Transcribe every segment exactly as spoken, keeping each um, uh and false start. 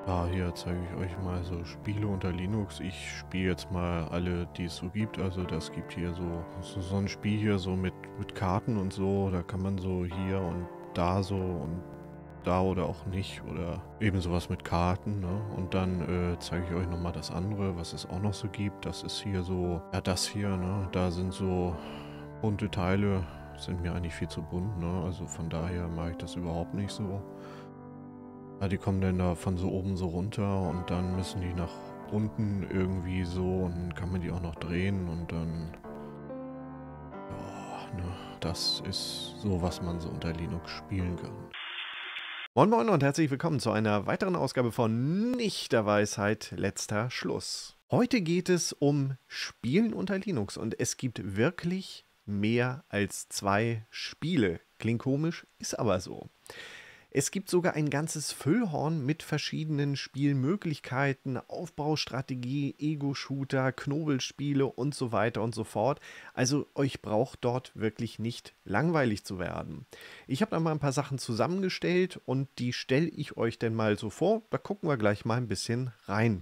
Ja, hier zeige ich euch mal so Spiele unter Linux. Ich spiele jetzt mal alle, die es so gibt. Also das gibt hier so, so, so ein Spiel hier so mit, mit Karten und so. Da kann man so hier und da so und da oder auch nicht. Oder eben sowas mit Karten, ne? Und dann äh, zeige ich euch nochmal das andere, was es auch noch so gibt. Das ist hier so, ja das hier, ne? Da sind so bunte Teile. Sind mir eigentlich viel zu bunt, ne? Also von daher mache ich das überhaupt nicht so. Ja, die kommen dann da von so oben so runter und dann müssen die nach unten irgendwie so und dann kann man die auch noch drehen und dann, ja, ne, das ist so, was man so unter Linux spielen kann. Moin Moin und herzlich willkommen zu einer weiteren Ausgabe von Nicht der Weisheit letzter Schluss. Heute geht es um Spielen unter Linux und es gibt wirklich mehr als zwei Spiele. Klingt komisch, ist aber so. Es gibt sogar ein ganzes Füllhorn mit verschiedenen Spielmöglichkeiten, Aufbaustrategie, Ego-Shooter, Knobelspiele und so weiter und so fort. Also euch braucht dort wirklich nicht langweilig zu werden. Ich habe da mal ein paar Sachen zusammengestellt und die stelle ich euch dann mal so vor. Da gucken wir gleich mal ein bisschen rein.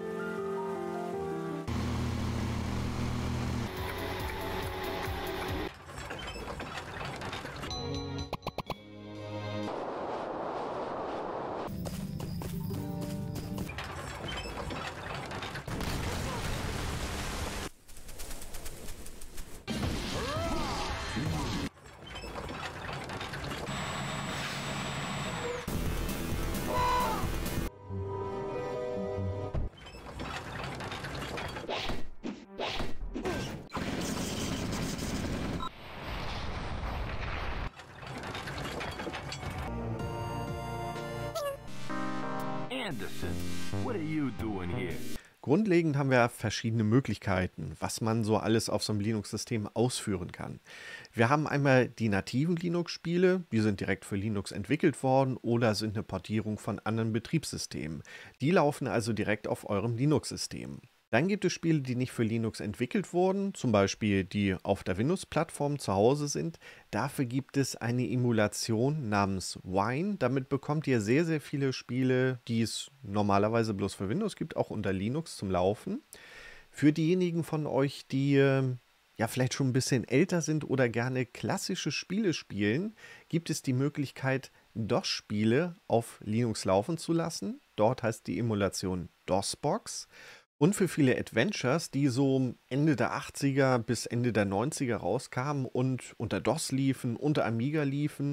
Anderson, what are you doing here? Grundlegend haben wir verschiedene Möglichkeiten, was man so alles auf so einem Linux-System ausführen kann. Wir haben einmal die nativen Linux-Spiele, die sind direkt für Linux entwickelt worden oder sind eine Portierung von anderen Betriebssystemen. Die laufen also direkt auf eurem Linux-System. Dann gibt es Spiele, die nicht für Linux entwickelt wurden, zum Beispiel die auf der Windows-Plattform zu Hause sind. Dafür gibt es eine Emulation namens Wine. Damit bekommt ihr sehr, sehr viele Spiele, die es normalerweise bloß für Windows gibt, auch unter Linux zum Laufen. Für diejenigen von euch, die äh, ja vielleicht schon ein bisschen älter sind oder gerne klassische Spiele spielen, gibt es die Möglichkeit, DOS-Spiele auf Linux laufen zu lassen. Dort heißt die Emulation DOSBox. Und für viele Adventures, die so Ende der achtziger bis Ende der neunziger rauskamen und unter DOS liefen, unter Amiga liefen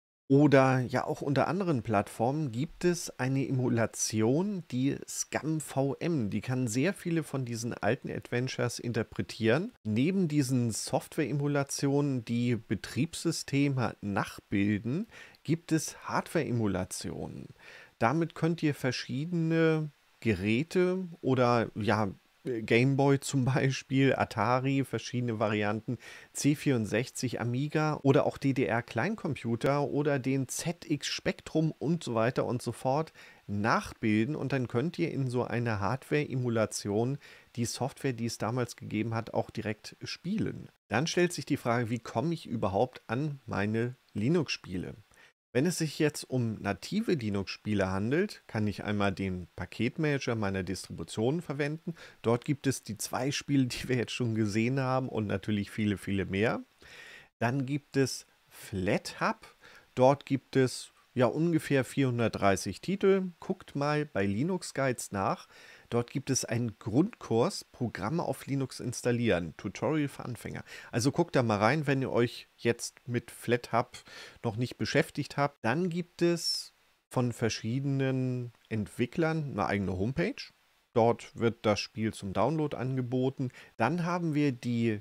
oder ja auch unter anderen Plattformen, gibt es eine Emulation, die ScumVM. Die kann sehr viele von diesen alten Adventures interpretieren. Neben diesen Software-Emulationen, die Betriebssysteme nachbilden, gibt es Hardware-Emulationen. Damit könnt ihr verschiedene Geräte oder ja, Gameboy zum Beispiel, Atari, verschiedene Varianten, C vierundsechzig, Amiga oder auch D D R-Kleincomputer oder den Z X Spectrum und so weiter und so fort nachbilden und dann könnt ihr in so einer Hardware-Emulation die Software, die es damals gegeben hat, auch direkt spielen. Dann stellt sich die Frage, wie komme ich überhaupt an meine Linux-Spiele? Wenn es sich jetzt um native Linux-Spiele handelt, kann ich einmal den Paketmanager meiner Distributionen verwenden. Dort gibt es die zwei Spiele, die wir jetzt schon gesehen haben und natürlich viele, viele mehr. Dann gibt es FlatHub. Dort gibt es ja ungefähr vierhundertdreißig Titel. Guckt mal bei Linux Guides nach. Dort gibt es einen Grundkurs, Programme auf Linux installieren, Tutorial für Anfänger. Also guckt da mal rein, wenn ihr euch jetzt mit FlatHub noch nicht beschäftigt habt. Dann gibt es von verschiedenen Entwicklern eine eigene Homepage. Dort wird das Spiel zum Download angeboten. Dann haben wir die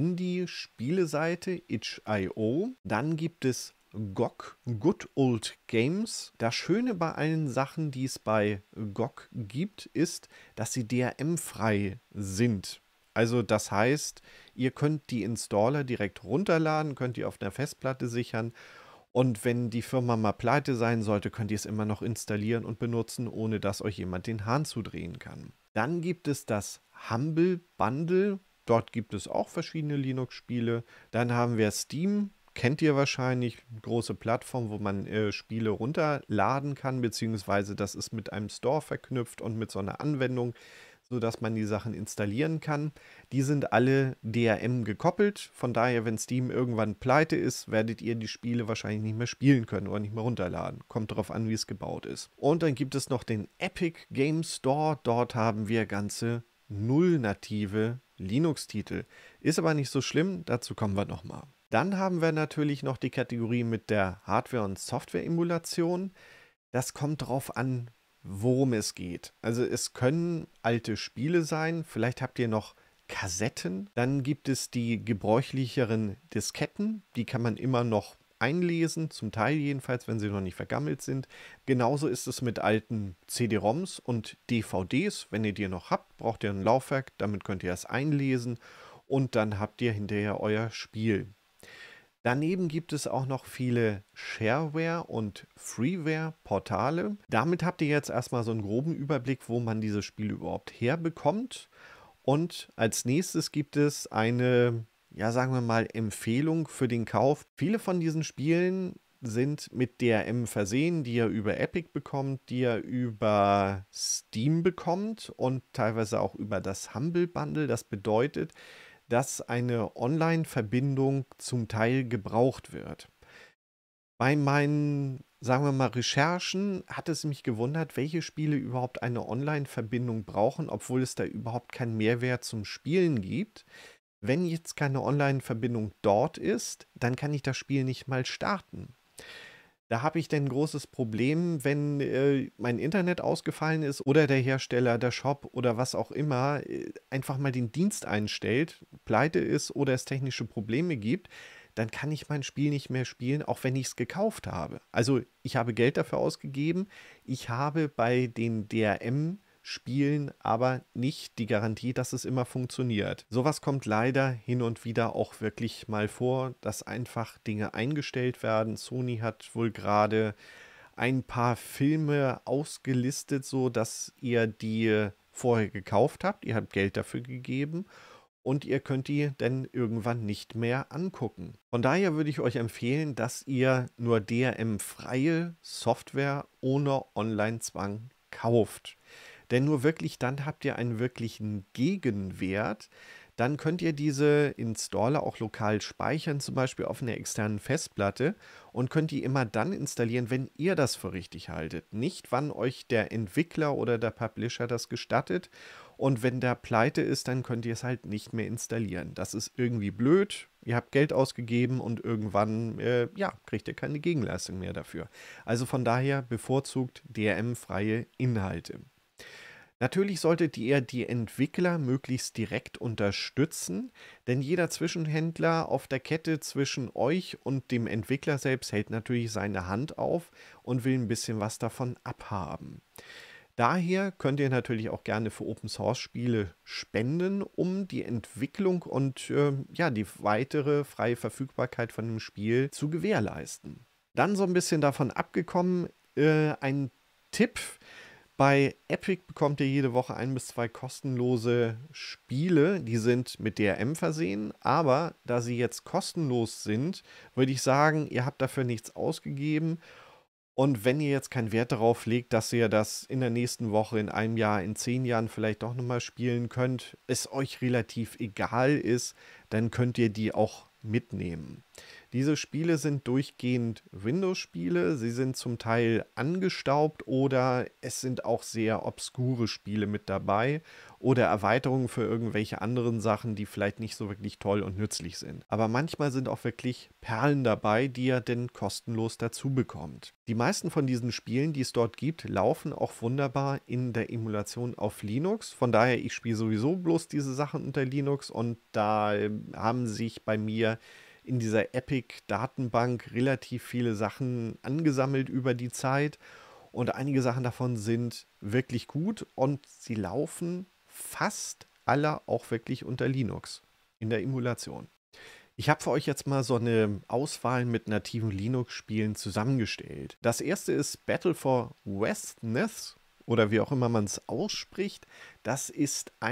Indie-Spieleseite itch punkt i o. Dann gibt es G O G, Good Old Games. Das Schöne bei allen Sachen, die es bei G O G gibt, ist, dass sie D R M-frei sind. Also das heißt, ihr könnt die Installer direkt runterladen, könnt die auf einer Festplatte sichern und wenn die Firma mal pleite sein sollte, könnt ihr es immer noch installieren und benutzen, ohne dass euch jemand den Hahn zudrehen kann. Dann gibt es das Humble Bundle. Dort gibt es auch verschiedene Linux-Spiele. Dann haben wir Steam. kennt ihr wahrscheinlich, große Plattform, wo man äh, Spiele runterladen kann, beziehungsweise das ist mit einem Store verknüpft und mit so einer Anwendung, sodass man die Sachen installieren kann. Die sind alle D R M gekoppelt, von daher, wenn Steam irgendwann pleite ist, werdet ihr die Spiele wahrscheinlich nicht mehr spielen können oder nicht mehr runterladen. Kommt darauf an, wie es gebaut ist. Und dann gibt es noch den Epic Game Store, dort haben wir ganze null native Linux-Titel. Ist aber nicht so schlimm, dazu kommen wir nochmal. Dann haben wir natürlich noch die Kategorie mit der Hardware- und Software-Emulation. Das kommt darauf an, worum es geht. Also es können alte Spiele sein, vielleicht habt ihr noch Kassetten. Dann gibt es die gebräuchlicheren Disketten, die kann man immer noch einlesen, zum Teil jedenfalls, wenn sie noch nicht vergammelt sind. Genauso ist es mit alten C D-ROMs und D V Ds. Wenn ihr die noch habt, braucht ihr ein Laufwerk, damit könnt ihr es einlesen und dann habt ihr hinterher euer Spiel. Daneben gibt es auch noch viele Shareware- und Freeware-Portale. Damit habt ihr jetzt erstmal so einen groben Überblick, wo man diese Spiele überhaupt herbekommt. Und als nächstes gibt es eine, ja sagen wir mal, Empfehlung für den Kauf. Viele von diesen Spielen sind mit D R M versehen, die ihr über Epic bekommt, die ihr über Steam bekommt und teilweise auch über das Humble Bundle. Das bedeutet, dass eine Online-Verbindung zum Teil gebraucht wird. Bei meinen, sagen wir mal, Recherchen hat es mich gewundert, welche Spiele überhaupt eine Online-Verbindung brauchen, obwohl es da überhaupt keinen Mehrwert zum Spielen gibt. Wenn jetzt keine Online-Verbindung dort ist, dann kann ich das Spiel nicht mal starten. Da habe ich dann ein großes Problem, wenn äh, mein Internet ausgefallen ist oder der Hersteller, der Shop oder was auch immer äh, einfach mal den Dienst einstellt, pleite ist oder es technische Probleme gibt, dann kann ich mein Spiel nicht mehr spielen, auch wenn ich es gekauft habe. Also ich habe Geld dafür ausgegeben, ich habe bei den D R M Spielen aber nicht die Garantie, dass es immer funktioniert. Sowas kommt leider hin und wieder auch wirklich mal vor, dass einfach Dinge eingestellt werden. Sony hat wohl gerade ein paar Filme ausgelistet, so dass ihr die vorher gekauft habt. Ihr habt Geld dafür gegeben und ihr könnt die dann irgendwann nicht mehr angucken. Von daher würde ich euch empfehlen, dass ihr nur D R M-freie Software ohne Online-Zwang kauft. Denn nur wirklich dann habt ihr einen wirklichen Gegenwert. Dann könnt ihr diese Installer auch lokal speichern, zum Beispiel auf einer externen Festplatte und könnt die immer dann installieren, wenn ihr das für richtig haltet. Nicht, wann euch der Entwickler oder der Publisher das gestattet. Und wenn der pleite ist, dann könnt ihr es halt nicht mehr installieren. Das ist irgendwie blöd. Ihr habt Geld ausgegeben und irgendwann äh, ja, kriegt ihr keine Gegenleistung mehr dafür. Also von daher bevorzugt D R M-freie Inhalte. Natürlich solltet ihr die Entwickler möglichst direkt unterstützen, denn jeder Zwischenhändler auf der Kette zwischen euch und dem Entwickler selbst hält natürlich seine Hand auf und will ein bisschen was davon abhaben. Daher könnt ihr natürlich auch gerne für Open-Source-Spiele spenden, um die Entwicklung und äh, ja, die weitere freie Verfügbarkeit von dem Spiel zu gewährleisten. Dann so ein bisschen davon abgekommen, äh, ein Tipp. Bei Epic bekommt ihr jede Woche ein bis zwei kostenlose Spiele, die sind mit D R M versehen, aber da sie jetzt kostenlos sind, würde ich sagen, ihr habt dafür nichts ausgegeben und wenn ihr jetzt keinen Wert darauf legt, dass ihr das in der nächsten Woche, in einem Jahr, in zehn Jahren vielleicht doch nochmal spielen könnt, es euch relativ egal ist, dann könnt ihr die auch mitnehmen. Diese Spiele sind durchgehend Windows-Spiele, sie sind zum Teil angestaubt oder es sind auch sehr obskure Spiele mit dabei oder Erweiterungen für irgendwelche anderen Sachen, die vielleicht nicht so wirklich toll und nützlich sind. Aber manchmal sind auch wirklich Perlen dabei, die ihr denn kostenlos dazu bekommt. Die meisten von diesen Spielen, die es dort gibt, laufen auch wunderbar in der Emulation auf Linux. Von daher, ich spiele sowieso bloß diese Sachen unter Linux und da haben sich bei mir in dieser Epic-Datenbank relativ viele Sachen angesammelt über die Zeit und einige Sachen davon sind wirklich gut und sie laufen fast alle auch wirklich unter Linux in der Emulation. Ich habe für euch jetzt mal so eine Auswahl mit nativen Linux-Spielen zusammengestellt. Das erste ist Battle for Westness oder wie auch immer man es ausspricht. Das ist ein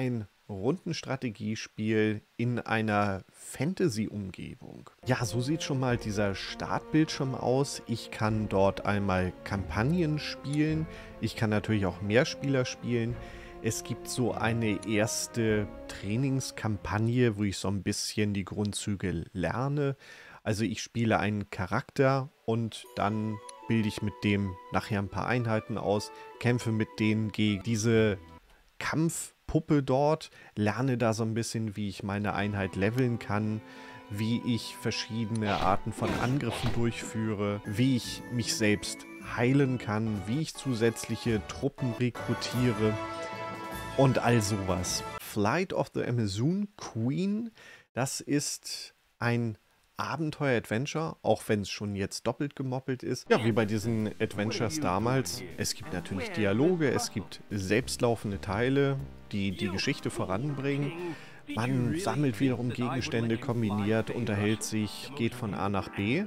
Rundenstrategiespiel in einer Fantasy-Umgebung. Ja, so sieht schon mal dieser Startbildschirm aus. Ich kann dort einmal Kampagnen spielen. Ich kann natürlich auch Mehrspieler spielen. Es gibt so eine erste Trainingskampagne, wo ich so ein bisschen die Grundzüge lerne. Also ich spiele einen Charakter und dann bilde ich mit dem nachher ein paar Einheiten aus, kämpfe mit denen gegen diese Kampfpuppe dort, lerne da so ein bisschen, wie ich meine Einheit leveln kann, wie ich verschiedene Arten von Angriffen durchführe, wie ich mich selbst heilen kann, wie ich zusätzliche Truppen rekrutiere und all sowas. Flight of the Amazon Queen, das ist ein Abenteuer-Adventure, auch wenn es schon jetzt doppelt gemoppelt ist. Ja, wie bei diesen Adventures damals. Es gibt natürlich Dialoge, es gibt selbstlaufende Teile, die die Geschichte voranbringen. Man sammelt wiederum Gegenstände, kombiniert, unterhält sich, geht von A nach B.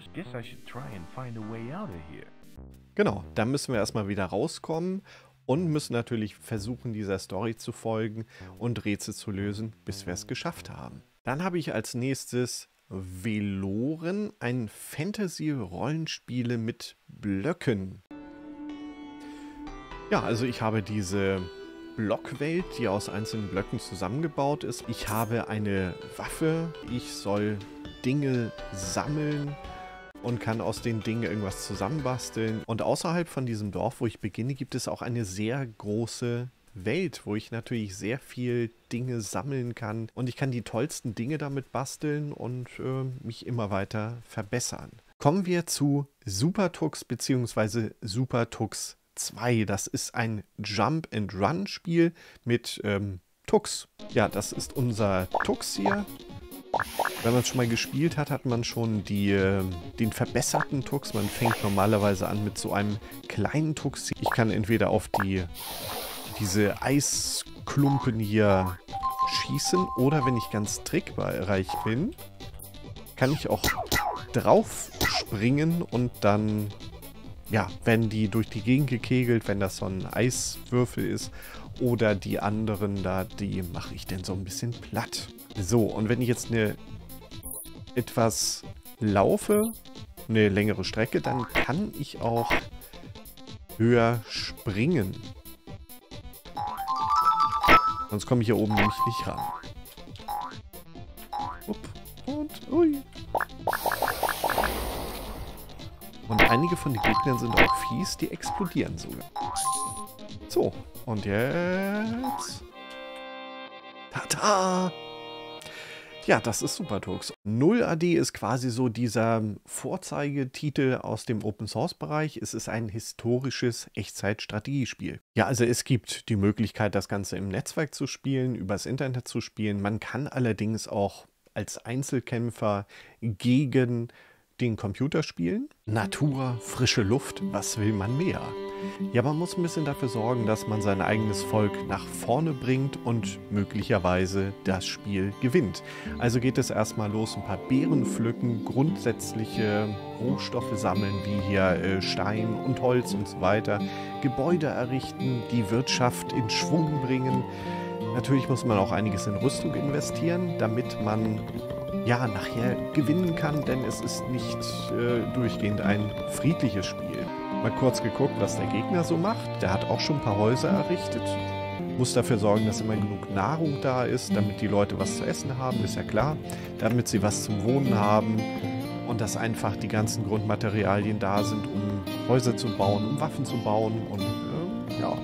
Genau, da müssen wir erstmal wieder rauskommen und müssen natürlich versuchen, dieser Story zu folgen und Rätsel zu lösen, bis wir es geschafft haben. Dann habe ich als nächstes Veloren, ein Fantasy-Rollenspiele mit Blöcken. Ja, also ich habe diese Blockwelt, die aus einzelnen Blöcken zusammengebaut ist. Ich habe eine Waffe, ich soll Dinge sammeln und kann aus den Dingen irgendwas zusammenbasteln. Und außerhalb von diesem Dorf, wo ich beginne, gibt es auch eine sehr große Welt, wo ich natürlich sehr viel Dinge sammeln kann und ich kann die tollsten Dinge damit basteln und äh, mich immer weiter verbessern. Kommen wir zu Super Tux bzw. Super Tux zwei. Das ist ein Jump-and-Run-Spiel mit ähm, Tux. Ja, das ist unser Tux hier. Wenn man es schon mal gespielt hat, hat man schon die, äh, den verbesserten Tux. Man fängt normalerweise an mit so einem kleinen Tux. Ich kann entweder auf die diese Eisklumpen hier schießen oder wenn ich ganz trickreich bin, kann ich auch drauf springen und dann, ja, werden die durch die Gegend gekegelt, wenn das so ein Eiswürfel ist oder die anderen da, die mache ich dann so ein bisschen platt. So, und wenn ich jetzt eine etwas laufe, eine längere Strecke, dann kann ich auch höher springen. Sonst komme ich hier oben nämlich nicht ran. Upp, und ui. Und einige von den Gegnern sind auch fies, die explodieren sogar. So, und jetzt... Tata! Ja, das ist Super Tux. null A D ist quasi so dieser Vorzeigetitel aus dem Open-Source-Bereich. Es ist ein historisches Echtzeit-Strategiespiel. Ja, also es gibt die Möglichkeit, das Ganze im Netzwerk zu spielen, übers Internet zu spielen. Man kann allerdings auch als Einzelkämpfer gegen den Computer spielen. Natur, frische Luft, was will man mehr? Ja, man muss ein bisschen dafür sorgen, dass man sein eigenes Volk nach vorne bringt und möglicherweise das Spiel gewinnt. Also geht es erstmal los, ein paar Beeren pflücken, grundsätzliche Rohstoffe sammeln, wie hier äh, Stein und Holz und so weiter, Gebäude errichten, die Wirtschaft in Schwung bringen. Natürlich muss man auch einiges in Rüstung investieren, damit man ja nachher gewinnen kann, denn es ist nicht äh, durchgehend ein friedliches Spiel. Mal kurz geguckt, was der Gegner so macht. Der hat auch schon ein paar Häuser errichtet. Muss dafür sorgen, dass immer genug Nahrung da ist, damit die Leute was zu essen haben, ist ja klar. Damit sie was zum Wohnen haben und dass einfach die ganzen Grundmaterialien da sind, um Häuser zu bauen, um Waffen zu bauen und äh, ja.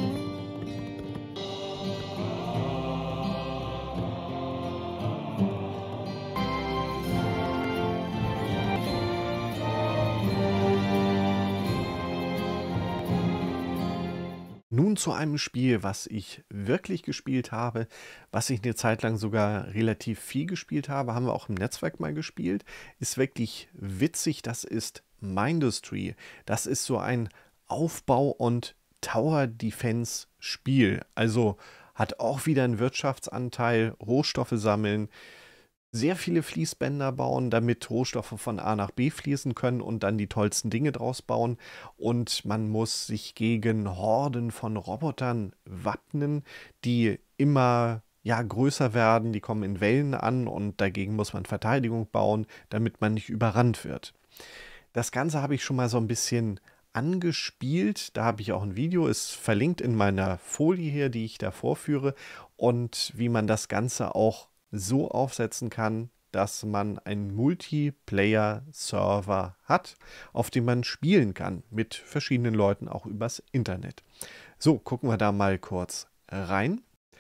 Nun zu einem Spiel, was ich wirklich gespielt habe, was ich eine Zeit lang sogar relativ viel gespielt habe, haben wir auch im Netzwerk mal gespielt. Ist wirklich witzig, das ist Mindustry. Das ist so ein Aufbau- und Tower-Defense-Spiel. Also hat auch wieder einen Wirtschaftsanteil, Rohstoffe sammeln, sehr viele Fließbänder bauen, damit Rohstoffe von A nach B fließen können und dann die tollsten Dinge draus bauen. Und man muss sich gegen Horden von Robotern wappnen, die immer ja, größer werden, die kommen in Wellen an und dagegen muss man Verteidigung bauen, damit man nicht überrannt wird. Das Ganze habe ich schon mal so ein bisschen angespielt. Da habe ich auch ein Video, ist verlinkt in meiner Folie hier, die ich da vorführe. Und wie man das Ganze auch so aufsetzen kann, dass man einen Multiplayer-Server hat, auf dem man spielen kann mit verschiedenen Leuten, auch übers Internet. So, gucken wir da mal kurz rein.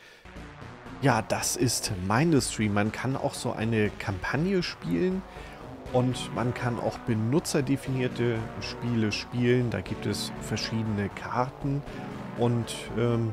Ja, das ist Mindustry. Man kann auch so eine Kampagne spielen. Und man kann auch benutzerdefinierte Spiele spielen. Da gibt es verschiedene Karten. Und ähm,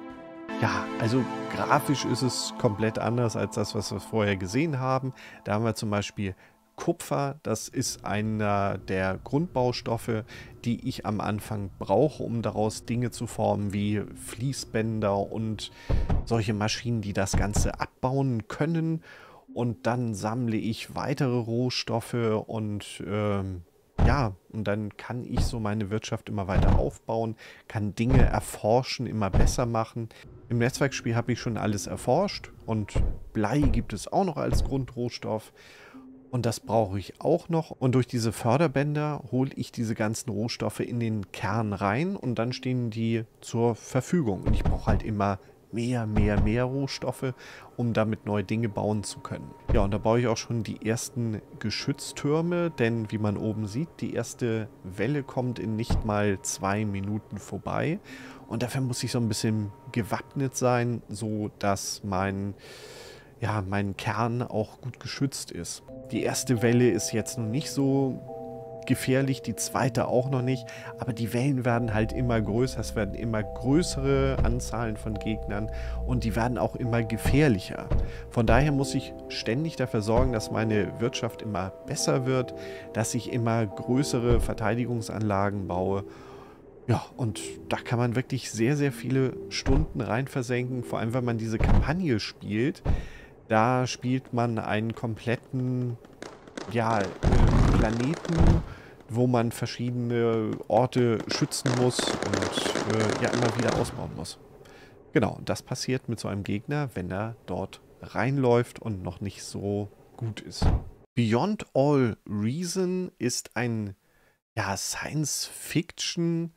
ja, also grafisch ist es komplett anders als das, was wir vorher gesehen haben. Da haben wir zum Beispiel Kupfer. Das ist einer der Grundbaustoffe, die ich am Anfang brauche, um daraus Dinge zu formen wie Fließbänder und solche Maschinen, die das Ganze abbauen können. Und dann sammle ich weitere Rohstoffe und ähm, ja, und dann kann ich so meine Wirtschaft immer weiter aufbauen, kann Dinge erforschen, immer besser machen. Im Netzwerkspiel habe ich schon alles erforscht und Blei gibt es auch noch als Grundrohstoff. Und das brauche ich auch noch. Und durch diese Förderbänder hole ich diese ganzen Rohstoffe in den Kern rein und dann stehen die zur Verfügung. Und ich brauche halt immer mehr, mehr, mehr Rohstoffe, um damit neue Dinge bauen zu können. Ja, und da baue ich auch schon die ersten Geschütztürme, denn wie man oben sieht, die erste Welle kommt in nicht mal zwei Minuten vorbei. Und dafür muss ich so ein bisschen gewappnet sein, so dass mein, ja, mein Kern auch gut geschützt ist. Die erste Welle ist jetzt noch nicht so gefährlich, die zweite auch noch nicht, aber die Wellen werden halt immer größer, es werden immer größere Anzahlen von Gegnern und die werden auch immer gefährlicher. Von daher muss ich ständig dafür sorgen, dass meine Wirtschaft immer besser wird, dass ich immer größere Verteidigungsanlagen baue. Ja, und da kann man wirklich sehr, sehr viele Stunden rein versenken, vor allem wenn man diese Kampagne spielt. Da spielt man einen kompletten, ja, äh, Planeten, wo man verschiedene Orte schützen muss und äh, ja immer wieder ausbauen muss. Genau, und das passiert mit so einem Gegner, wenn er dort reinläuft und noch nicht so gut ist. Beyond All Reason ist ein, ja, Science-Fiction,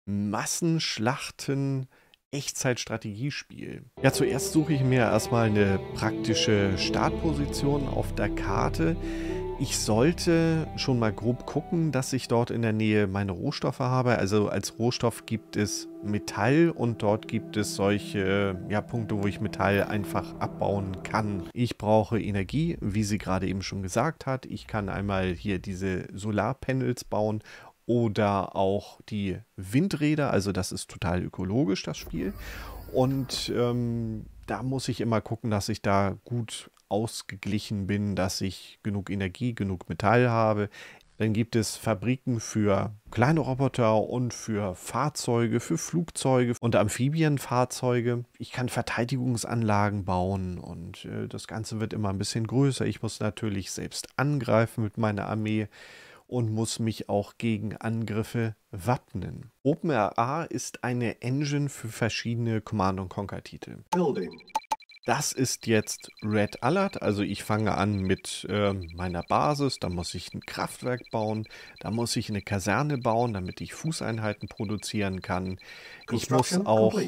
Massenschlachten, Echtzeitstrategiespiel. Ja, zuerst suche ich mir erstmal eine praktische Startposition auf der Karte. Ich sollte schon mal grob gucken, dass ich dort in der Nähe meine Rohstoffe habe. Also als Rohstoff gibt es Metall und dort gibt es solche, ja, Punkte, wo ich Metall einfach abbauen kann. Ich brauche Energie, wie sie gerade eben schon gesagt hat. Ich kann einmal hier diese Solarpanels bauen oder auch die Windräder. Also das ist total ökologisch, das Spiel. Und ähm, da muss ich immer gucken, dass ich da gut ausgeglichen bin, dass ich genug Energie, genug Metall habe. Dann gibt es Fabriken für kleine Roboter und für Fahrzeuge, für Flugzeuge und Amphibienfahrzeuge. Ich kann Verteidigungsanlagen bauen und äh, das Ganze wird immer ein bisschen größer. Ich muss natürlich selbst angreifen mit meiner Armee und muss mich auch gegen Angriffe wappnen. OpenRA ist eine Engine für verschiedene Command and Conquer Titel. Das ist jetzt Red Alert, also ich fange an mit äh, meiner Basis, da muss ich ein Kraftwerk bauen, da muss ich eine Kaserne bauen, damit ich Fußeinheiten produzieren kann. Ich muss auch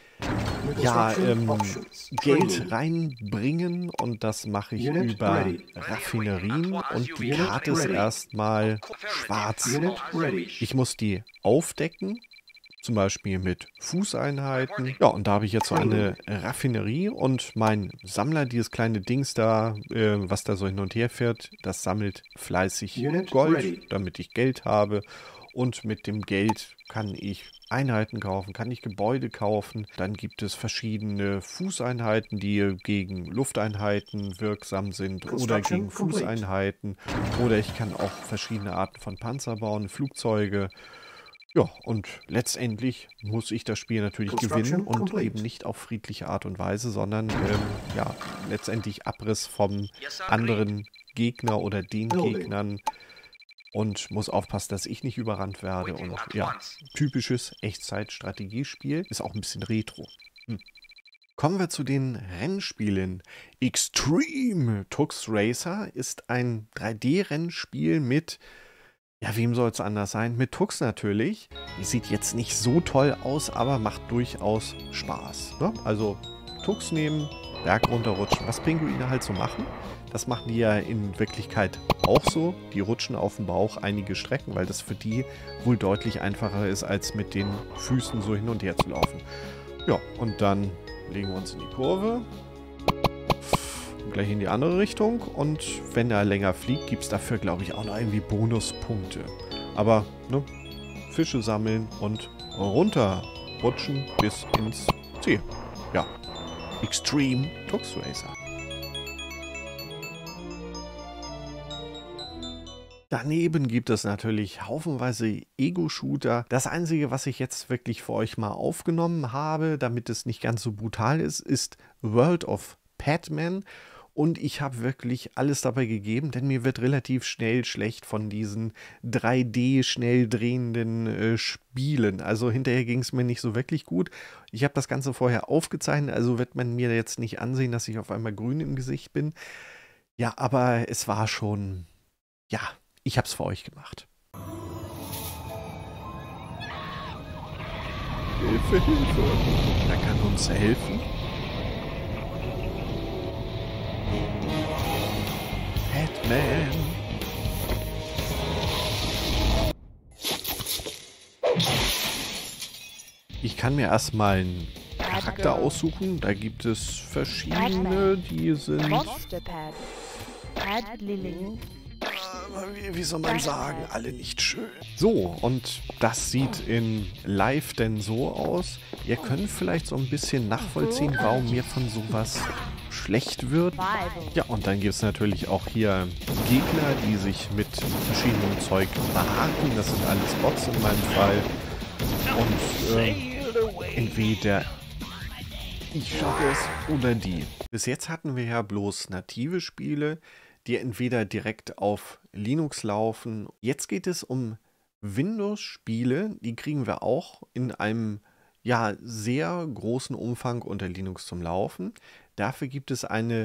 ja, ähm, Geld reinbringen und das mache ich über Raffinerien und die Karte ist erstmal schwarz. Ich muss die aufdecken. Zum Beispiel mit Fußeinheiten. Ja, und da habe ich jetzt so eine Raffinerie und mein Sammler, dieses kleine Dings da, äh, was da so hin und her fährt, das sammelt fleißig Gold, damit ich Geld habe. Und mit dem Geld kann ich Einheiten kaufen, kann ich Gebäude kaufen. Dann gibt es verschiedene Fußeinheiten, die gegen Lufteinheiten wirksam sind oder gegen Fußeinheiten. Oder ich kann auch verschiedene Arten von Panzer bauen, Flugzeuge. Ja, und letztendlich muss ich das Spiel natürlich gewinnen und eben nicht auf friedliche Art und Weise, sondern ähm, ja, letztendlich Abriss vom anderen Gegner oder den Gegnern und muss aufpassen, dass ich nicht überrannt werde. Und ja, typisches Echtzeit-Strategiespiel, ist auch ein bisschen retro. Hm. Kommen wir zu den Rennspielen. Extreme Tux Racer ist ein drei D-Rennspiel mit, ja, wem soll es anders sein? Mit Tux natürlich. Die sieht jetzt nicht so toll aus, aber macht durchaus Spaß. Ne? Also Tux nehmen, Berg runterrutschen, was Pinguine halt so machen. Das machen die ja in Wirklichkeit auch so. Die rutschen auf dem Bauch einige Strecken, weil das für die wohl deutlich einfacher ist, als mit den Füßen so hin und her zu laufen. Ja, und dann legen wir uns in die Kurve. Gleich in die andere Richtung. Und wenn er länger fliegt, gibt es dafür, glaube ich, auch noch irgendwie Bonuspunkte. Aber, ne, Fische sammeln und runterrutschen bis ins Ziel. Ja, Extreme Tux Racer. Daneben gibt es natürlich haufenweise Ego-Shooter. Das Einzige, was ich jetzt wirklich für euch mal aufgenommen habe, damit es nicht ganz so brutal ist, ist World of Pac-Man. Und ich habe wirklich alles dabei gegeben, denn mir wird relativ schnell schlecht von diesen drei D schnell drehenden äh, Spielen. Also hinterher ging es mir nicht so wirklich gut. Ich habe das Ganze vorher aufgezeichnet, also wird man mir jetzt nicht ansehen, dass ich auf einmal grün im Gesicht bin. Ja, aber es war schon, ja, ich habe es für euch gemacht. Hilfe, Hilfe. Wer kann uns helfen? Pac-Man. Ich kann mir erstmal einen Charakter aussuchen. Da gibt es verschiedene, die sind... Wie, wie soll man sagen, alle nicht schön. So, und das sieht in Live denn so aus. Ihr könnt vielleicht so ein bisschen nachvollziehen, warum mir von sowas schlecht wird. Ja, und dann gibt es natürlich auch hier Gegner, die sich mit verschiedenem Zeug behaken. Das sind alles Bots in meinem Fall. Und äh, entweder ich schaffe es oder die. Bis jetzt hatten wir ja bloß native Spiele, die entweder direkt auf Linux laufen. Jetzt geht es um Windows-Spiele, die kriegen wir auch in einem ja, sehr großen Umfang unter Linux zum Laufen. Dafür gibt es eine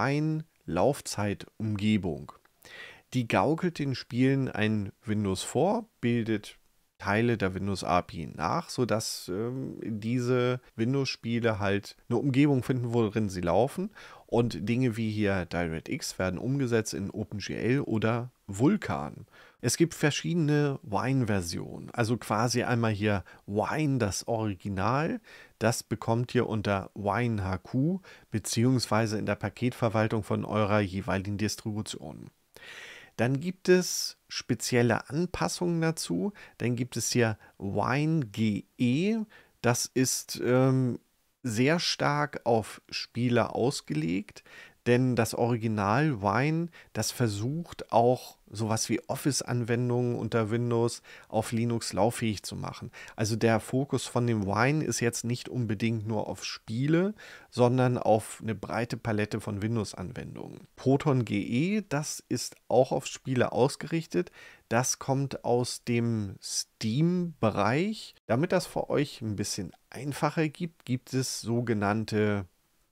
Wine-Laufzeitumgebung. Die gaukelt den Spielen ein Windows vor, bildet Teile der Windows-A P I nach, sodass ähm, diese Windows-Spiele halt eine Umgebung finden, worin sie laufen. Und Dinge wie hier DirectX werden umgesetzt in OpenGL oder Vulkan. Es gibt verschiedene Wine-Versionen. Also quasi einmal hier Wine, das Original. Das bekommt ihr unter Wine H Q beziehungsweise in der Paketverwaltung von eurer jeweiligen Distribution. Dann gibt es spezielle Anpassungen dazu. Dann gibt es hier Wine G E. Das ist ähm, sehr stark auf Spiele ausgelegt, denn das Original Wine, das versucht auch sowas wie Office-Anwendungen unter Windows auf Linux lauffähig zu machen. Also der Fokus von dem Wine ist jetzt nicht unbedingt nur auf Spiele, sondern auf eine breite Palette von Windows-Anwendungen. Proton G E, das ist auch auf Spiele ausgerichtet. Das kommt aus dem Steam-Bereich. Damit das für euch ein bisschen einfacher gibt, gibt es sogenannte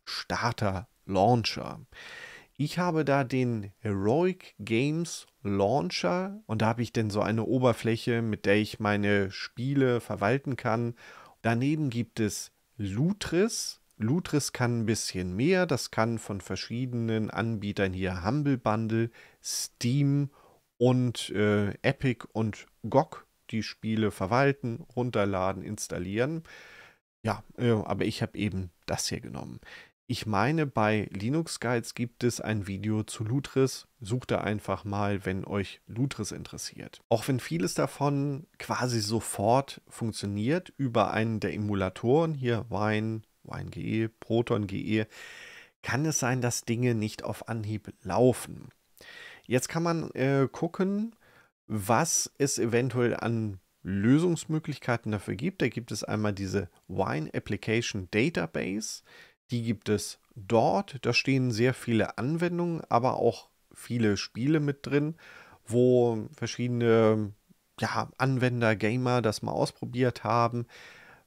Starter-Launcher. Ich habe da den Heroic Games Launcher und da habe ich dann so eine Oberfläche, mit der ich meine Spiele verwalten kann. Daneben gibt es Lutris. Lutris kann ein bisschen mehr. Das kann von verschiedenen Anbietern hier Humble Bundle, Steam und äh, Epic und G O G die Spiele verwalten, runterladen, installieren. Ja, äh, aber ich habe eben das hier genommen. Ich meine, bei Linux Guides gibt es ein Video zu Lutris. Sucht da einfach mal, wenn euch Lutris interessiert. Auch wenn vieles davon quasi sofort funktioniert über einen der Emulatoren, hier Wine, Wine G E, Proton G E, kann es sein, dass Dinge nicht auf Anhieb laufen. Jetzt kann man äh, gucken, was es eventuell an Lösungsmöglichkeiten dafür gibt. Da gibt es einmal diese Wine Application Database. Die gibt es dort. Da stehen sehr viele Anwendungen, aber auch viele Spiele mit drin, wo verschiedene ja, Anwender, Gamer das mal ausprobiert haben.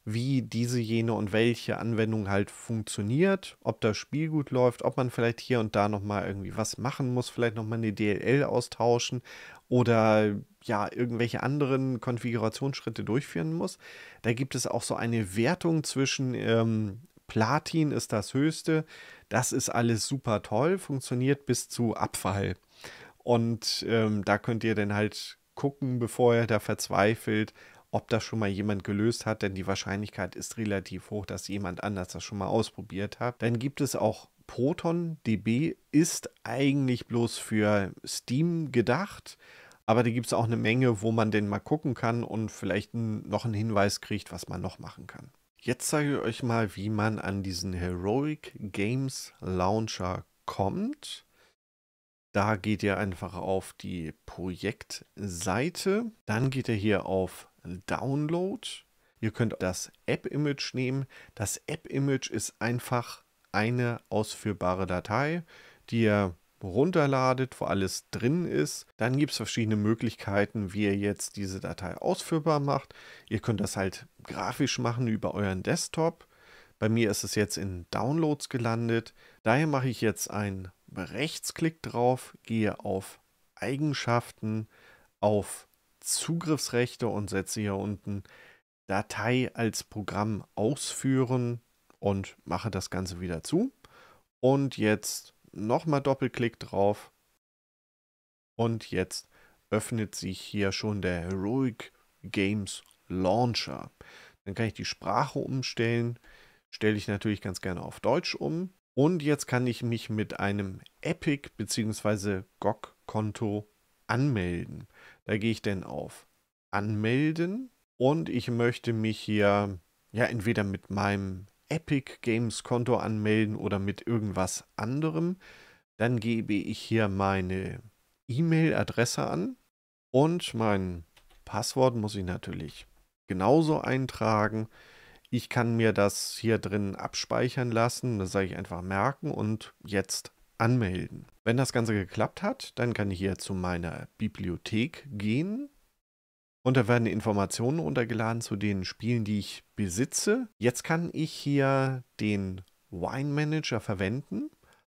wie diese, jene und welche Anwendung halt funktioniert, ob das Spiel gut läuft, ob man vielleicht hier und da nochmal irgendwie was machen muss, vielleicht nochmal eine D L L austauschen oder ja, irgendwelche anderen Konfigurationsschritte durchführen muss. Da gibt es auch so eine Wertung zwischen ähm, Platin ist das höchste, das ist alles super toll, funktioniert bis zu Abfall. Und ähm, da könnt ihr dann halt gucken, bevor ihr da verzweifelt, ob das schon mal jemand gelöst hat, denn die Wahrscheinlichkeit ist relativ hoch, dass jemand anders das schon mal ausprobiert hat. Dann gibt es auch ProtonDB, ist eigentlich bloß für Steam gedacht, aber da gibt es auch eine Menge, wo man denn mal gucken kann und vielleicht noch einen Hinweis kriegt, was man noch machen kann. Jetzt zeige ich euch mal, wie man an diesen Heroic Games Launcher kommt. Da geht ihr einfach auf die Projektseite, dann geht ihr hier auf Download. Ihr könnt das App-Image nehmen. Das App-Image ist einfach eine ausführbare Datei, die ihr runterladet, wo alles drin ist. Dann gibt es verschiedene Möglichkeiten, wie ihr jetzt diese Datei ausführbar macht. Ihr könnt das halt grafisch machen über euren Desktop. Bei mir ist es jetzt in Downloads gelandet. Daher mache ich jetzt einen Rechtsklick drauf, gehe auf Eigenschaften, auf Zugriffsrechte und setze hier unten Datei als Programm ausführen und mache das Ganze wieder zu. Und jetzt nochmal Doppelklick drauf und jetzt öffnet sich hier schon der Heroic Games Launcher. Dann kann ich die Sprache umstellen, stelle ich natürlich ganz gerne auf Deutsch um. Und jetzt kann ich mich mit einem Epic bzw. G O G-Konto anmelden. Da gehe ich dann auf Anmelden und ich möchte mich hier ja entweder mit meinem Epic Games Konto anmelden oder mit irgendwas anderem. Dann gebe ich hier meine E-Mail-Adresse an und mein Passwort muss ich natürlich genauso eintragen. Ich kann mir das hier drin abspeichern lassen, das sage ich einfach merken und jetzt anmelden. Wenn das Ganze geklappt hat, dann kann ich hier zu meiner Bibliothek gehen und da werden Informationen runtergeladen zu den Spielen, die ich besitze. Jetzt kann ich hier den Wine Manager verwenden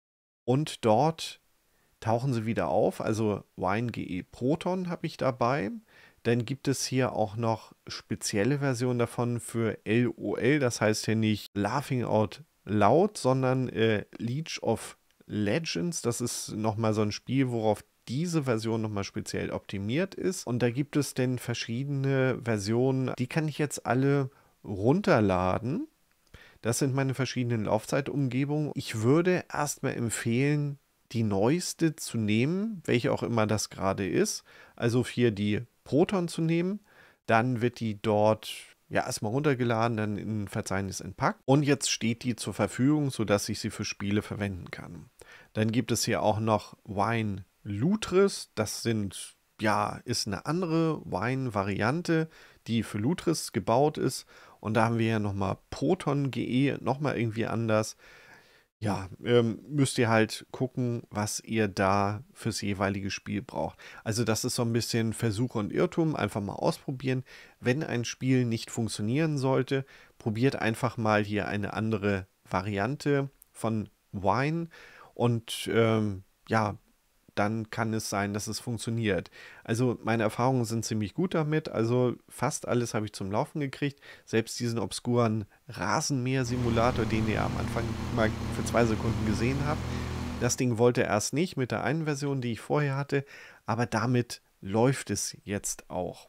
und dort tauchen sie wieder auf, also WineGE Proton habe ich dabei. Dann gibt es hier auch noch spezielle Versionen davon für LOL, das heißt hier nicht Laughing Out Loud, sondern äh, League of Legends. Das ist nochmal so ein Spiel, worauf diese Version nochmal speziell optimiert ist. Und da gibt es dann verschiedene Versionen, die kann ich jetzt alle runterladen. Das sind meine verschiedenen Laufzeitumgebungen. Ich würde erstmal empfehlen, die neueste zu nehmen, welche auch immer das gerade ist. Also hier die Proton zu nehmen, dann wird die dort ja erstmal runtergeladen, dann in ein Verzeichnis entpackt und jetzt steht die zur Verfügung, sodass ich sie für Spiele verwenden kann. Dann gibt es hier auch noch Wine Lutris, das sind ja ist eine andere Wine-Variante, die für Lutris gebaut ist und da haben wir ja nochmal ProtonGE, nochmal irgendwie anders. Ja, ähm, müsst ihr halt gucken, was ihr da fürs jeweilige Spiel braucht. Also das ist so ein bisschen Versuch und Irrtum, einfach mal ausprobieren. Wenn ein Spiel nicht funktionieren sollte, probiert einfach mal hier eine andere Variante von Wine und ähm, ja, dann kann es sein, dass es funktioniert. Also meine Erfahrungen sind ziemlich gut damit. Also fast alles habe ich zum Laufen gekriegt. Selbst diesen obskuren Rasenmäher-Simulator, den ihr am Anfang mal für zwei Sekunden gesehen habt. Das Ding wollte erst nicht mit der einen Version, die ich vorher hatte. Aber damit läuft es jetzt auch.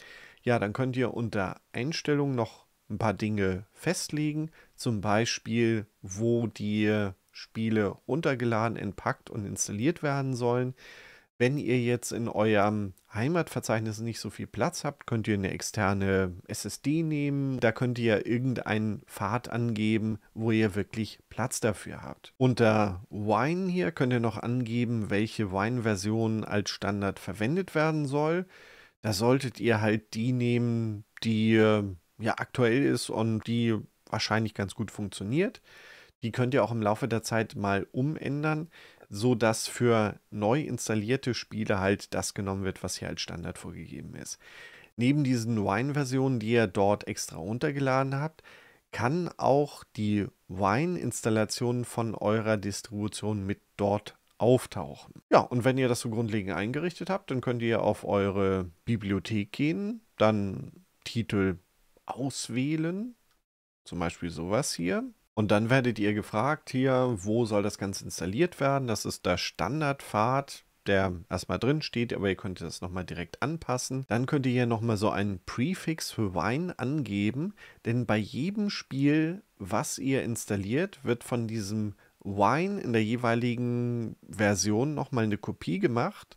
Ja, dann könnt ihr unter Einstellungen noch ein paar Dinge festlegen. Zum Beispiel, wo die Spiele runtergeladen, entpackt und installiert werden sollen. Wenn ihr jetzt in eurem Heimatverzeichnis nicht so viel Platz habt, könnt ihr eine externe S S D nehmen. Da könnt ihr irgendeinen Pfad angeben, wo ihr wirklich Platz dafür habt. Unter Wine hier könnt ihr noch angeben, welche Wine-Version als Standard verwendet werden soll. Da solltet ihr halt die nehmen, die ja aktuell ist und die wahrscheinlich ganz gut funktioniert. Die könnt ihr auch im Laufe der Zeit mal umändern, sodass für neu installierte Spiele halt das genommen wird, was hier als Standard vorgegeben ist. Neben diesen Wine-Versionen, die ihr dort extra runtergeladen habt, kann auch die Wine-Installation von eurer Distribution mit dort auftauchen. Ja, und wenn ihr das so grundlegend eingerichtet habt, dann könnt ihr auf eure Bibliothek gehen, dann Titel auswählen, zum Beispiel sowas hier. Und dann werdet ihr gefragt hier, wo soll das Ganze installiert werden? Das ist der Standardpfad, der erstmal drin steht, aber ihr könnt das nochmal direkt anpassen. Dann könnt ihr hier nochmal so einen Prefix für Wine angeben, denn bei jedem Spiel, was ihr installiert, wird von diesem Wine in der jeweiligen Version nochmal eine Kopie gemacht,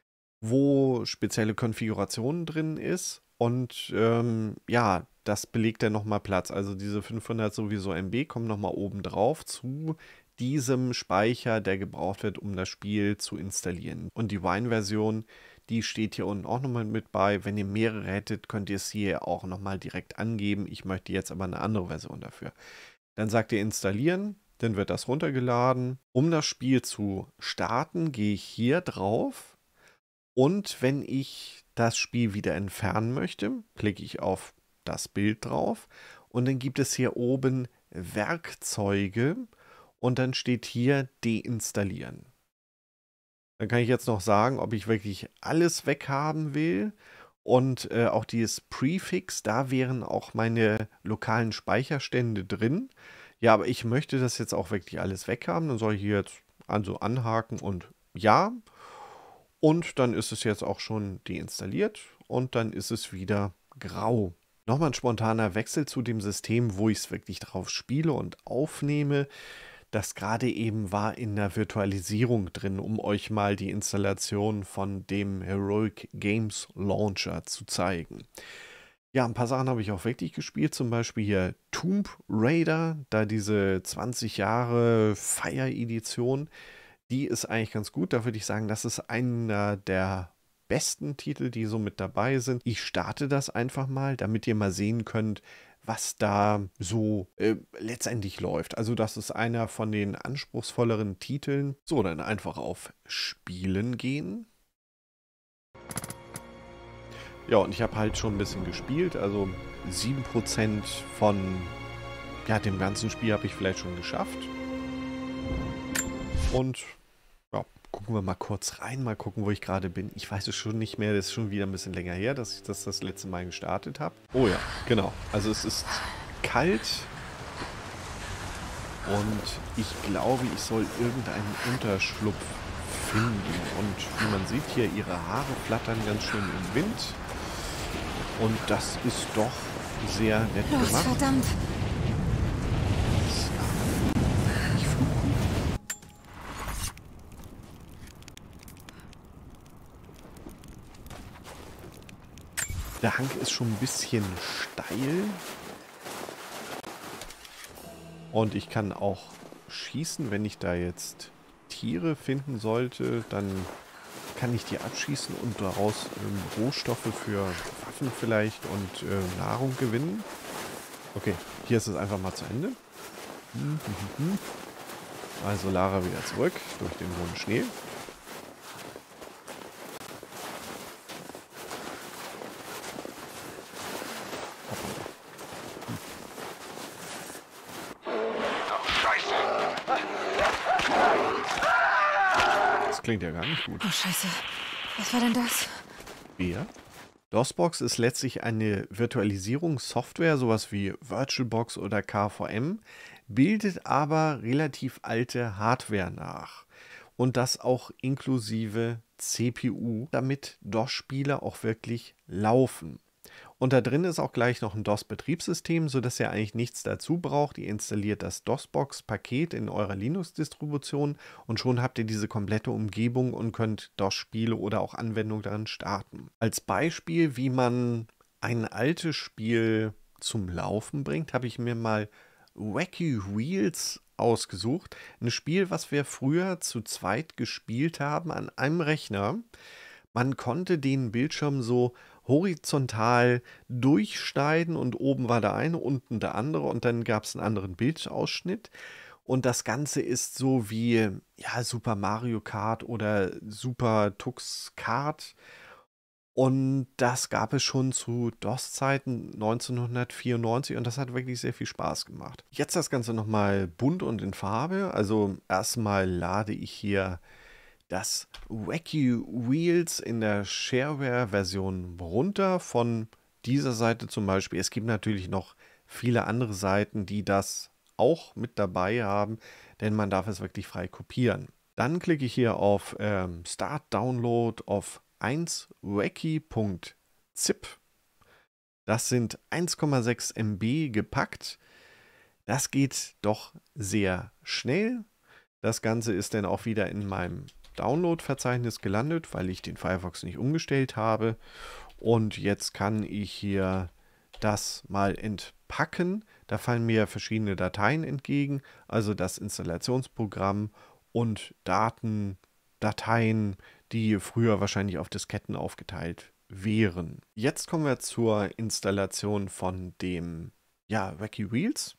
wo spezielle Konfigurationen drin ist. Und ähm, ja, das belegt dann nochmal Platz. Also diese fünfhundert sowieso M B kommen nochmal oben drauf zu diesem Speicher, der gebraucht wird, um das Spiel zu installieren. Und die Wine-Version, die steht hier unten auch nochmal mit bei. Wenn ihr mehrere hättet, könnt ihr es hier auch nochmal direkt angeben. Ich möchte jetzt aber eine andere Version dafür. Dann sagt ihr installieren, dann wird das runtergeladen. Um das Spiel zu starten, gehe ich hier drauf. Und wenn ich das Spiel wieder entfernen möchte, klicke ich auf das Bild drauf. Und dann gibt es hier oben Werkzeuge. Und dann steht hier deinstallieren. Dann kann ich jetzt noch sagen, ob ich wirklich alles weghaben will. Und äh, auch dieses Prefix, da wären auch meine lokalen Speicherstände drin. Ja, aber ich möchte das jetzt auch wirklich alles weghaben. Dann soll ich hier jetzt also anhaken und ja. Und dann ist es jetzt auch schon deinstalliert. Und dann ist es wieder grau. Nochmal ein spontaner Wechsel zu dem System, wo ich es wirklich drauf spiele und aufnehme. Das gerade eben war in der Virtualisierung drin, um euch mal die Installation von dem Heroic Games Launcher zu zeigen. Ja, ein paar Sachen habe ich auch wirklich gespielt, zum Beispiel hier Tomb Raider, da diese zwanzig Jahre Feier-Edition, die ist eigentlich ganz gut. Da würde ich sagen, das ist einer der besten Titel, die so mit dabei sind. Ich starte das einfach mal, damit ihr mal sehen könnt, was da so äh, letztendlich läuft. Also das ist einer von den anspruchsvolleren Titeln. So, dann einfach auf Spielen gehen. Ja, und ich habe halt schon ein bisschen gespielt. Also sieben Prozent von ja, dem ganzen Spiel habe ich vielleicht schon geschafft. Und ja, gucken wir mal kurz rein, mal gucken, wo ich gerade bin. Ich weiß es schon nicht mehr, das ist schon wieder ein bisschen länger her, dass ich das das letzte Mal gestartet habe. Oh ja, genau. Also es ist kalt und ich glaube, ich soll irgendeinen Unterschlupf finden. Und wie man sieht hier, ihre Haare flattern ganz schön im Wind. Und das ist doch sehr nett Los, gemacht. verdammt! Der Hang ist schon ein bisschen steil. Und ich kann auch schießen, wenn ich da jetzt Tiere finden sollte, dann kann ich die abschießen und daraus ähm, Rohstoffe für Waffen vielleicht und äh, Nahrung gewinnen. Okay, hier ist es einfach mal zu Ende. Also Lara wieder zurück durch den hohen Schnee. Das klingt ja gar nicht gut. Oh, Scheiße. Was war denn das? Wer? DOSBox ist letztlich eine Virtualisierungssoftware, sowas wie VirtualBox oder K V M, bildet aber relativ alte Hardware nach. Und das auch inklusive C P U, damit DOS-Spiele auch wirklich laufen. Und da drin ist auch gleich noch ein DOS-Betriebssystem, sodass ihr eigentlich nichts dazu braucht. Ihr installiert das DOSBox-Paket in eurer Linux-Distribution und schon habt ihr diese komplette Umgebung und könnt DOS-Spiele oder auch Anwendungen daran starten. Als Beispiel, wie man ein altes Spiel zum Laufen bringt, habe ich mir mal Wacky Wheels ausgesucht. Ein Spiel, was wir früher zu zweit gespielt haben an einem Rechner. Man konnte den Bildschirm so horizontal durchschneiden und oben war der eine, unten der andere und dann gab es einen anderen Bildausschnitt. Und das Ganze ist so wie ja, Super Mario Kart oder Super Tux Kart. Und das gab es schon zu DOS-Zeiten neunzehnhundertvierundneunzig und das hat wirklich sehr viel Spaß gemacht. Jetzt das Ganze nochmal bunt und in Farbe. Also erstmal lade ich hier das Wacky Wheels in der Shareware-Version runter von dieser Seite zum Beispiel. Es gibt natürlich noch viele andere Seiten, die das auch mit dabei haben, denn man darf es wirklich frei kopieren. Dann klicke ich hier auf ähm, Start Download of eins wacky punkt zip. Das sind eins Komma sechs Megabyte gepackt. Das geht doch sehr schnell. Das Ganze ist dann auch wieder in meinem Download-Verzeichnis gelandet, weil ich den Firefox nicht umgestellt habe. Und jetzt kann ich hier das mal entpacken. Da fallen mir verschiedene Dateien entgegen, also das Installationsprogramm und Daten, Dateien, die früher wahrscheinlich auf Disketten aufgeteilt wären. Jetzt kommen wir zur Installation von dem ja, Wacky Wheels.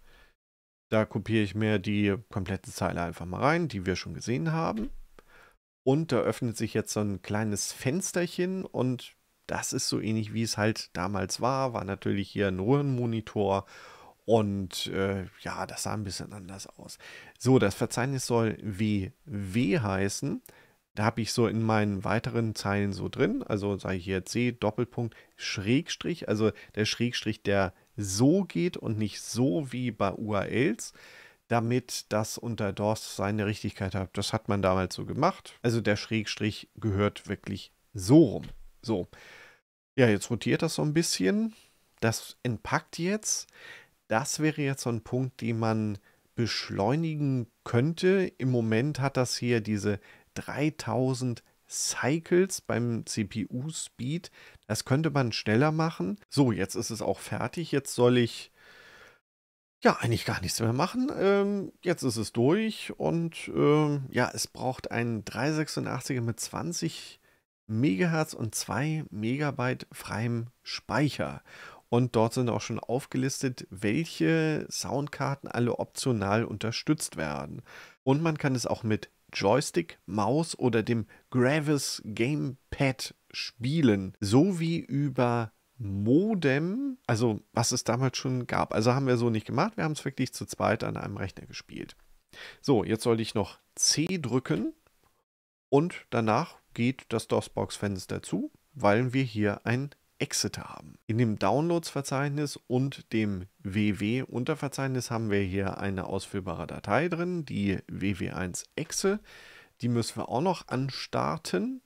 Da kopiere ich mir die komplette Zeile einfach mal rein, die wir schon gesehen haben. Und da öffnet sich jetzt so ein kleines Fensterchen und das ist so ähnlich wie es halt damals war. War natürlich hier ein Röhrenmonitor und äh, ja, das sah ein bisschen anders aus. So, das Verzeichnis soll W W heißen. Da habe ich so in meinen weiteren Zeilen so drin, also sage ich hier C, Doppelpunkt, Schrägstrich, also der Schrägstrich, der so geht und nicht so wie bei U R Ls, damit das unter DOS seine Richtigkeit hat. Das hat man damals so gemacht. Also der Schrägstrich gehört wirklich so rum. So, ja, jetzt rotiert das so ein bisschen. Das entpackt jetzt. Das wäre jetzt so ein Punkt, den man beschleunigen könnte. Im Moment hat das hier diese dreitausend Cycles beim C P U-Speed. Das könnte man schneller machen. So, jetzt ist es auch fertig. Jetzt soll ich ja eigentlich gar nichts mehr machen. Ähm, jetzt ist es durch und ähm, ja, es braucht einen dreihundertsechsundachtziger mit zwanzig Megahertz und zwei Megabyte freiem Speicher. Und dort sind auch schon aufgelistet, welche Soundkarten alle optional unterstützt werden. Und man kann es auch mit Joystick, Maus oder dem Gravis Gamepad spielen, sowie über Modem, also was es damals schon gab. Also haben wir so nicht gemacht, wir haben es wirklich zu zweit an einem Rechner gespielt. So, jetzt sollte ich noch C drücken und danach geht das DOSBox-Fenster zu, weil wir hier ein Exit haben. In dem Downloads-Verzeichnis und dem W W-Unterverzeichnis haben wir hier eine ausführbare Datei drin, die W W eins Exe. Die müssen wir auch noch anstarten.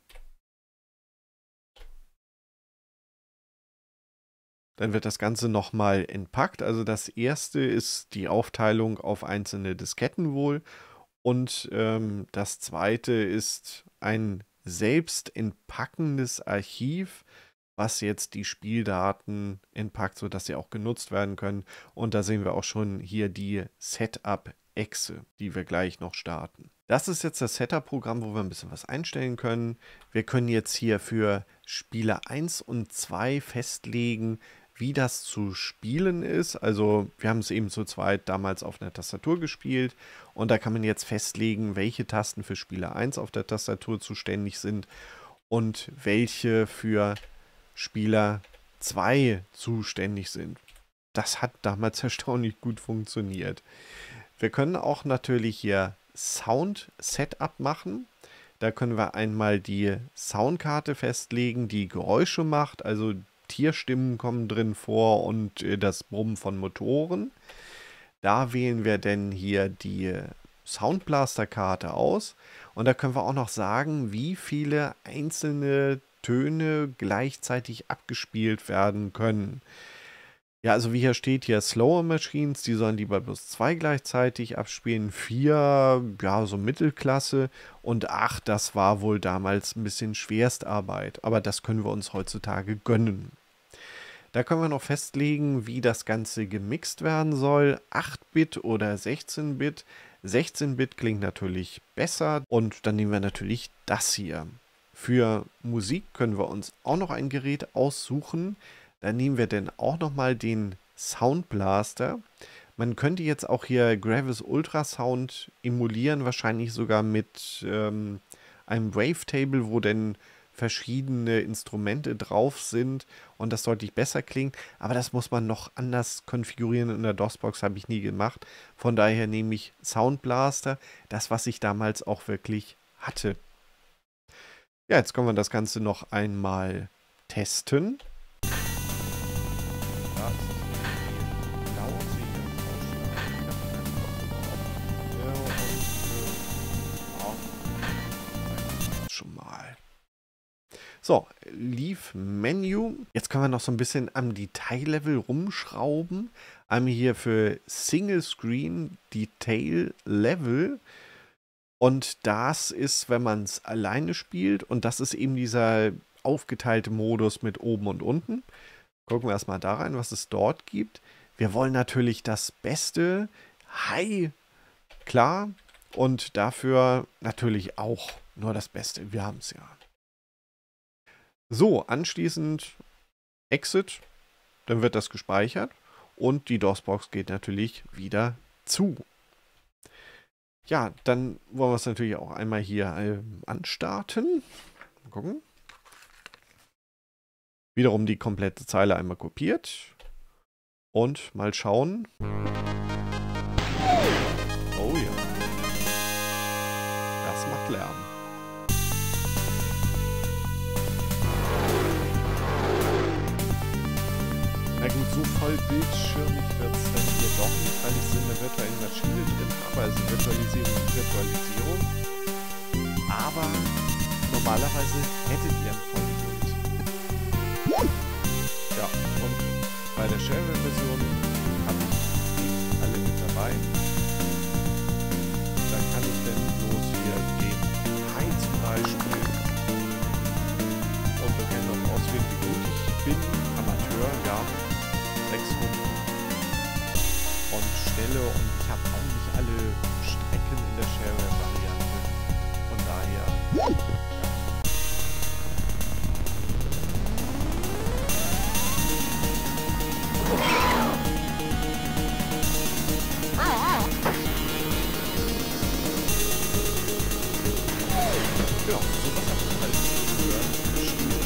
Dann wird das Ganze nochmal entpackt. Also das erste ist die Aufteilung auf einzelne Disketten wohl. Und ähm, das zweite ist ein selbst entpackendes Archiv, was jetzt die Spieldaten entpackt, sodass sie auch genutzt werden können. Und da sehen wir auch schon hier die Setup-Exe, die wir gleich noch starten. Das ist jetzt das Setup-Programm, wo wir ein bisschen was einstellen können. Wir können jetzt hier für Spieler eins und zwei festlegen, wie das zu spielen ist. Also wir haben es eben zu zweit damals auf einer Tastatur gespielt und da kann man jetzt festlegen, welche Tasten für Spieler eins auf der Tastatur zuständig sind und welche für Spieler zwei zuständig sind. Das hat damals erstaunlich gut funktioniert. Wir können auch natürlich hier Sound Setup machen. Da können wir einmal die Soundkarte festlegen, die Geräusche macht, also Tierstimmen kommen drin vor und äh, das Brummen von Motoren. Da wählen wir dann hier die Soundblaster-Karte aus und da können wir auch noch sagen, wie viele einzelne Töne gleichzeitig abgespielt werden können. Ja, also wie hier steht, hier Slower Machines, die sollen lieber bloß zwei gleichzeitig abspielen, vier, ja, so Mittelklasse und acht, das war wohl damals ein bisschen Schwerstarbeit, aber das können wir uns heutzutage gönnen. Da können wir noch festlegen, wie das Ganze gemixt werden soll, acht Bit oder sechzehn Bit. sechzehn Bit klingt natürlich besser und dann nehmen wir natürlich das hier. Für Musik können wir uns auch noch ein Gerät aussuchen. Dann nehmen wir dann auch nochmal den Sound Blaster. Man könnte jetzt auch hier Gravis Ultrasound emulieren, wahrscheinlich sogar mit ähm, einem Wavetable, wo dann verschiedene Instrumente drauf sind und das deutlich besser klingt. Aber das muss man noch anders konfigurieren in der DOSBox, habe ich nie gemacht. Von daher nehme ich Sound Blaster, das, was ich damals auch wirklich hatte. Ja, jetzt können wir das Ganze noch einmal testen. Da ist es laut, sehe ich am Ausschlag. Ja, schon mal. So, Leave Menu. Jetzt können wir noch so ein bisschen am Detaillevel rumschrauben. Einmal hier für Single Screen Detail Level. Und das ist, wenn man es alleine spielt. Und das ist eben dieser aufgeteilte Modus mit oben und unten. Gucken wir erstmal da rein, was es dort gibt. Wir wollen natürlich das Beste. Hi, klar. Und dafür natürlich auch nur das Beste. Wir haben es ja. So, anschließend Exit, dann wird das gespeichert und die DOSBox geht natürlich wieder zu. Ja, dann wollen wir es natürlich auch einmal hier äh, anstarten. Mal gucken. Wiederum die komplette Zeile einmal kopiert und mal schauen. Oh ja, das macht Lärm. Na gut, so voll bildschirmig wird es dann hier doch nicht, weil ich so eine virtuelle Maschine drin habe, also Virtualisierung und Virtualisierung. Aber normalerweise hättet ihr ein Vollbild. Ja, und bei der Shareware-Version habe ich die alle mit dabei. Da kann ich dann bloß hier den Hi zum Beispiel. Und wir können noch auswählen, wie gut ich bin. Amateur, ja. sechs Runden und Stelle und ich habe auch nicht alle Strecken in der Shareware-Variante. Von daher, ja. Ja, sowas habe ich halt früher gespielt.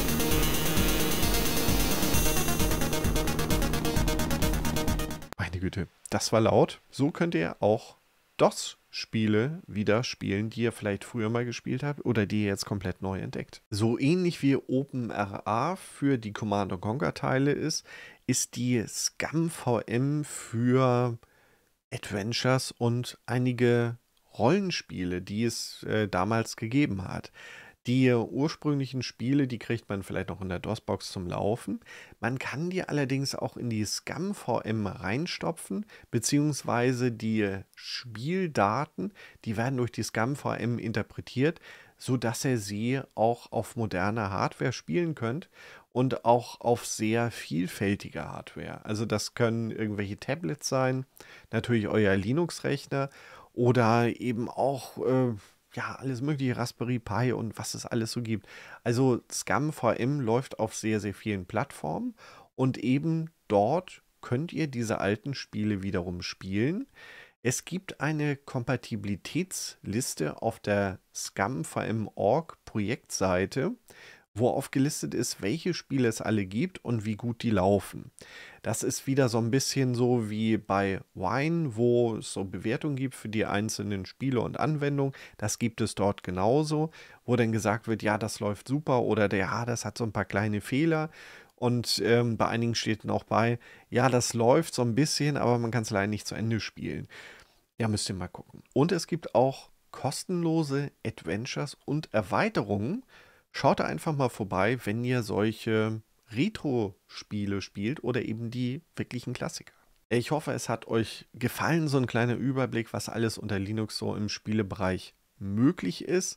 Meine Güte, das war laut. So könnt ihr auch DOS-Spiele wieder spielen, die ihr vielleicht früher mal gespielt habt oder die ihr jetzt komplett neu entdeckt. So ähnlich wie OpenRA für die Command and Conquer-Teile ist, ist die ScumVM für Adventures und einige Rollenspiele, die es äh, damals gegeben hat. Die ursprünglichen Spiele, die kriegt man vielleicht noch in der DOSBox zum Laufen. Man kann die allerdings auch in die ScumVM reinstopfen, beziehungsweise die Spieldaten, die werden durch die ScumVM interpretiert, sodass ihr sie auch auf moderner Hardware spielen könnt und auch auf sehr vielfältige Hardware. Also das können irgendwelche Tablets sein, natürlich euer Linux-Rechner oder eben auch äh, ja, alles mögliche, Raspberry Pi und was es alles so gibt. Also ScumVM läuft auf sehr, sehr vielen Plattformen und eben dort könnt ihr diese alten Spiele wiederum spielen. Es gibt eine Kompatibilitätsliste auf der ScumVM Punkt org Projektseite, wo aufgelistet ist, welche Spiele es alle gibt und wie gut die laufen. Das ist wieder so ein bisschen so wie bei Wine, wo es so Bewertungen gibt für die einzelnen Spiele und Anwendungen. Das gibt es dort genauso, wo dann gesagt wird, ja, das läuft super oder ja, das hat so ein paar kleine Fehler. Und ähm, bei einigen steht dann auch bei, ja, das läuft so ein bisschen, aber man kann es leider nicht zu Ende spielen. Ja, müsst ihr mal gucken. Und es gibt auch kostenlose Adventures und Erweiterungen. Schaut da einfach mal vorbei, wenn ihr solche Retro-Spiele spielt oder eben die wirklichen Klassiker. Ich hoffe, es hat euch gefallen, so ein kleiner Überblick, was alles unter Linux so im Spielebereich möglich ist.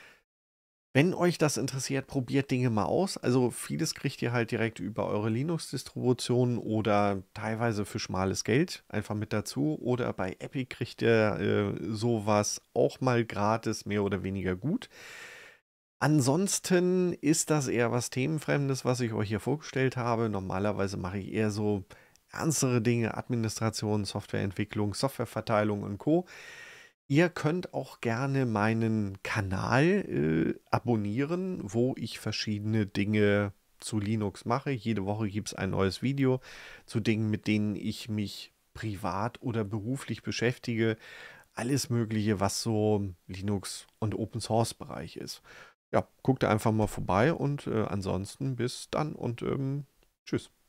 Wenn euch das interessiert, probiert Dinge mal aus. Also vieles kriegt ihr halt direkt über eure Linux-Distribution oder teilweise für schmales Geld einfach mit dazu. Oder bei Epic kriegt ihr äh, sowas auch mal gratis, mehr oder weniger gut. Ansonsten ist das eher was Themenfremdes, was ich euch hier vorgestellt habe. Normalerweise mache ich eher so ernstere Dinge, Administration, Softwareentwicklung, Softwareverteilung und Co. Ihr könnt auch gerne meinen Kanal äh, abonnieren, wo ich verschiedene Dinge zu Linux mache. Jede Woche gibt es ein neues Video zu Dingen, mit denen ich mich privat oder beruflich beschäftige. Alles Mögliche, was so Linux- und Open-Source-Bereich ist. Ja, guckt da einfach mal vorbei und äh, ansonsten bis dann und ähm, tschüss.